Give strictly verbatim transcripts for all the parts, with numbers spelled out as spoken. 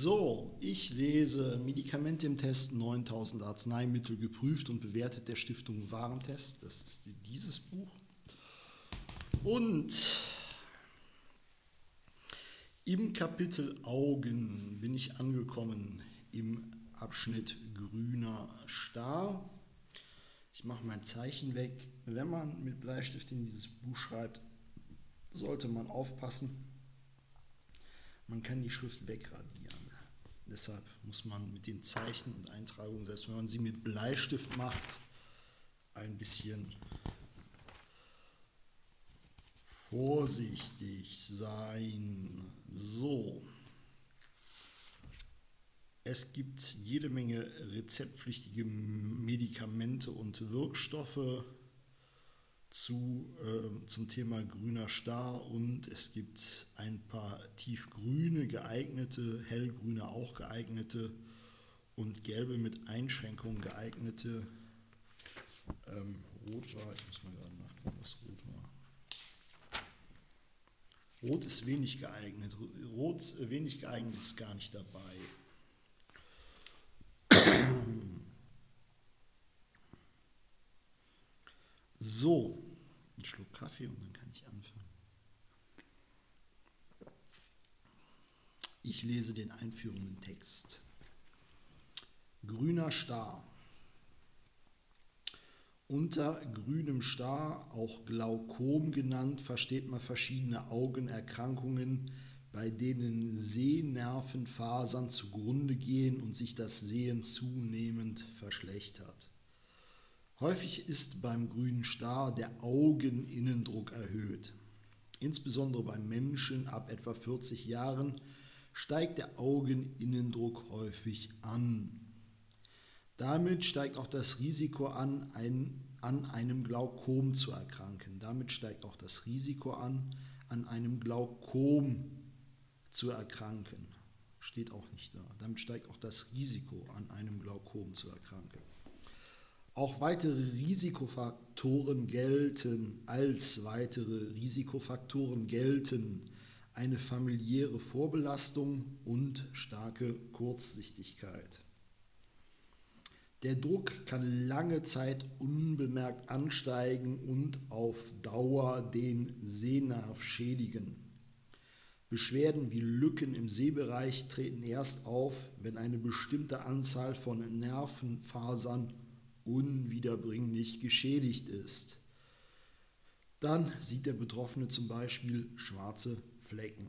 So, ich lese Medikamente im Test, neuntausend Arzneimittel geprüft und bewertet der Stiftung Warentest. Das ist dieses Buch. Und im Kapitel Augen bin ich angekommen im Abschnitt grüner Star. Ich mache mein Zeichen weg. Wenn man mit Bleistift in dieses Buch schreibt, sollte man aufpassen. Man kann die Schrift wegradieren. Deshalb muss man mit den Zeichen und Eintragungen, selbst wenn man sie mit Bleistift macht, ein bisschen vorsichtig sein. So. Es gibt jede Menge rezeptpflichtige Medikamente und Wirkstoffe zu, äh, zum Thema grüner Star, und es gibt ein paar tiefgrüne geeignete, hellgrüne auch geeignete und gelbe mit Einschränkungen geeignete. Ähm, rot war, ich muss mal gerade nachgucken, was rot war. Rot ist wenig geeignet. Rot wenig geeignet ist gar nicht dabei. So, einen Schluck Kaffee und dann kann ich anfangen. Ich lese den einführenden Text. Grüner Star. Unter grünem Star, auch Glaukom genannt, versteht man verschiedene Augenerkrankungen, bei denen Sehnervenfasern zugrunde gehen und sich das Sehen zunehmend verschlechtert. Häufig ist beim grünen Star der Augeninnendruck erhöht. Insbesondere beim Menschen ab etwa vierzig Jahren steigt der Augeninnendruck häufig an. Damit steigt auch das Risiko an, ein, an einem Glaukom zu erkranken. Damit steigt auch das Risiko an, an einem Glaukom zu erkranken. Steht auch nicht da. Damit steigt auch das Risiko an einem Glaukom zu erkranken. Auch weitere Risikofaktoren gelten, als weitere Risikofaktoren gelten eine familiäre Vorbelastung und starke Kurzsichtigkeit. Der Druck kann lange Zeit unbemerkt ansteigen und auf Dauer den Sehnerv schädigen. Beschwerden wie Lücken im Sehbereich treten erst auf, wenn eine bestimmte Anzahl von Nervenfasern unwiederbringlich geschädigt ist. Dann sieht der Betroffene zum Beispiel schwarze Flecken.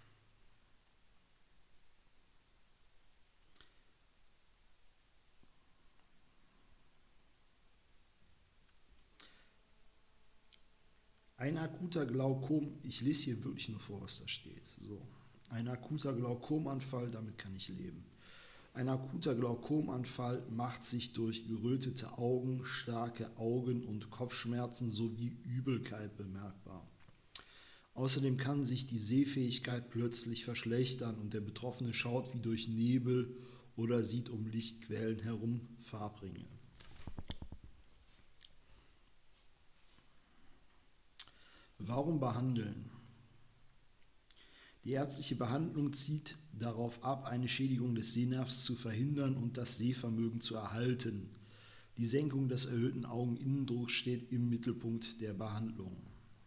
Ein akuter Glaukom, ich lese hier wirklich nur vor, was da steht. So. Ein akuter Glaukomanfall, damit kann ich leben. Ein akuter Glaukomanfall macht sich durch gerötete Augen, starke Augen- und Kopfschmerzen sowie Übelkeit bemerkbar. Außerdem kann sich die Sehfähigkeit plötzlich verschlechtern und der Betroffene schaut wie durch Nebel oder sieht um Lichtquellen herum Farbringe. Warum behandeln? Die ärztliche Behandlung zielt darauf ab, eine Schädigung des Sehnervs zu verhindern und das Sehvermögen zu erhalten. Die Senkung des erhöhten Augeninnendrucks steht im Mittelpunkt der Behandlung.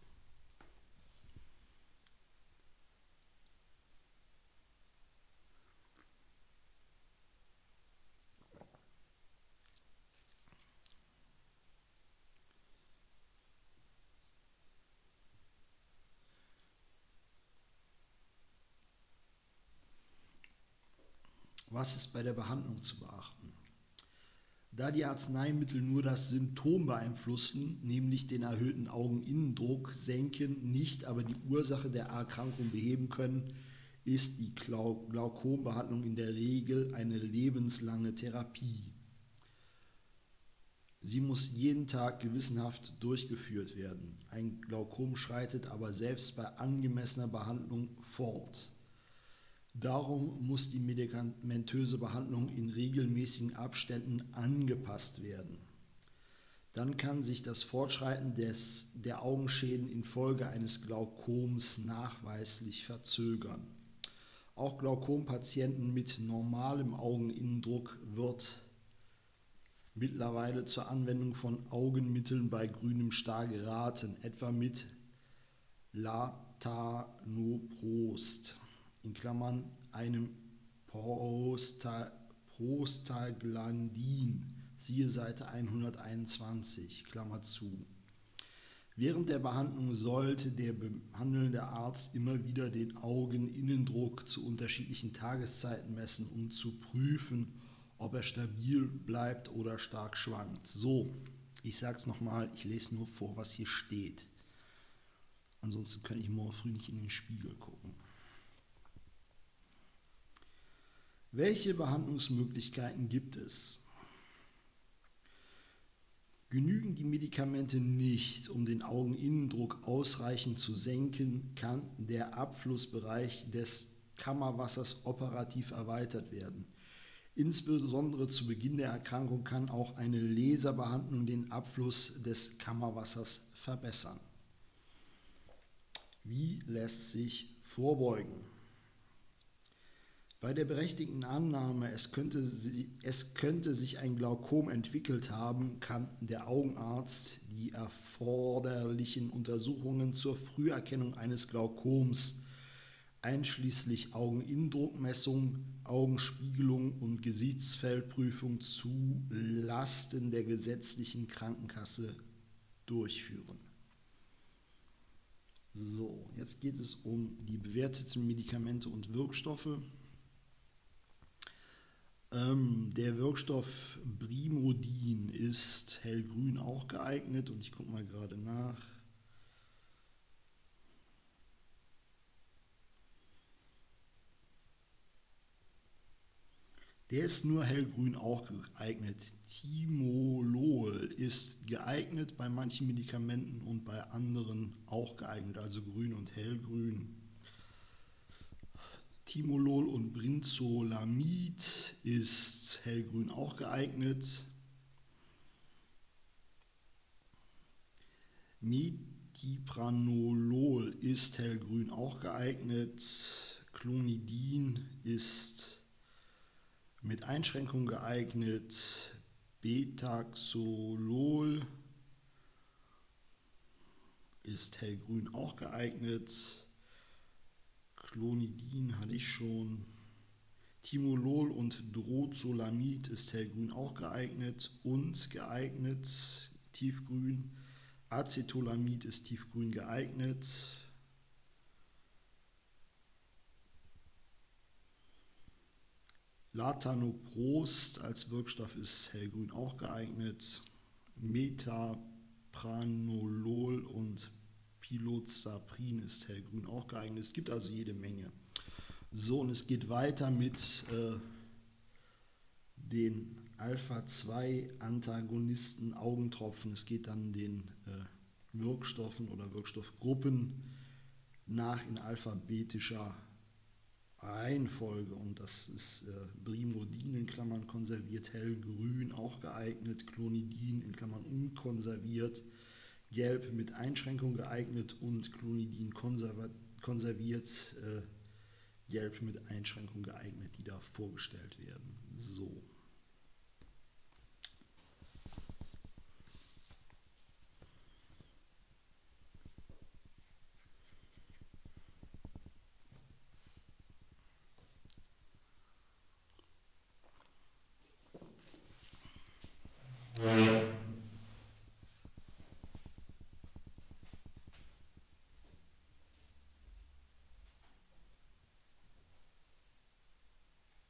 Was ist bei der Behandlung zu beachten? Da die Arzneimittel nur das Symptom beeinflussen, nämlich den erhöhten Augeninnendruck senken, nicht aber die Ursache der Erkrankung beheben können, ist die Glaukombehandlung in der Regel eine lebenslange Therapie. Sie muss jeden Tag gewissenhaft durchgeführt werden. Ein Glaukom schreitet aber selbst bei angemessener Behandlung fort. Darum muss die medikamentöse Behandlung in regelmäßigen Abständen angepasst werden. Dann kann sich das Fortschreiten des, der Augenschäden infolge eines Glaukoms nachweislich verzögern. Auch Glaukompatienten mit normalem Augeninnendruck wird mittlerweile zur Anwendung von Augenmitteln bei grünem Star geraten, etwa mit Latanoprost, in Klammern einem Prosta, Prostaglandin, siehe Seite hunderteinundzwanzig, Klammer zu. Während der Behandlung sollte der behandelnde Arzt immer wieder den Augeninnendruck zu unterschiedlichen Tageszeiten messen, um zu prüfen, ob er stabil bleibt oder stark schwankt. So, ich sage es nochmal, ich lese nur vor, was hier steht. Ansonsten kann ich morgen früh nicht in den Spiegel gucken. Welche Behandlungsmöglichkeiten gibt es? Genügen die Medikamente nicht, um den Augeninnendruck ausreichend zu senken, kann der Abflussbereich des Kammerwassers operativ erweitert werden. Insbesondere zu Beginn der Erkrankung kann auch eine Laserbehandlung den Abfluss des Kammerwassers verbessern. Wie lässt sich vorbeugen? Bei der berechtigten Annahme, es könnte, es könnte sich ein Glaukom entwickelt haben, kann der Augenarzt die erforderlichen Untersuchungen zur Früherkennung eines Glaukoms, einschließlich Augeninnendruckmessung, Augenspiegelung und Gesichtsfeldprüfung zu Lasten der gesetzlichen Krankenkasse durchführen. So, jetzt geht es um die bewerteten Medikamente und Wirkstoffe. Ähm, der Wirkstoff Brimodin ist hellgrün auch geeignet und ich gucke mal gerade nach. Der ist nur hellgrün auch geeignet. Timolol ist geeignet bei manchen Medikamenten und bei anderen auch geeignet, also grün und hellgrün. Timolol und Brinzolamid ist hellgrün auch geeignet. Metipranolol ist hellgrün auch geeignet. Clonidin ist mit Einschränkung geeignet. Betaxolol ist hellgrün auch geeignet. Clonidin hatte ich schon. Timolol und Drozolamid ist hellgrün auch geeignet und geeignet, tiefgrün. Acetolamid ist tiefgrün geeignet. Latanoprost als Wirkstoff ist hellgrün auch geeignet. Metapranolol und Pilozaprin ist hellgrün auch geeignet. Es gibt also jede Menge. So, und es geht weiter mit äh, den Alpha zwei Antagonisten Augentropfen. Es geht dann den äh, Wirkstoffen oder Wirkstoffgruppen nach in alphabetischer Reihenfolge. Und das ist äh, Brimodin in Klammern konserviert, hellgrün auch geeignet, Clonidin in Klammern unkonserviert, gelb mit Einschränkung geeignet und Clonidin konserviert, äh, gelb mit Einschränkung geeignet, die da vorgestellt werden. So.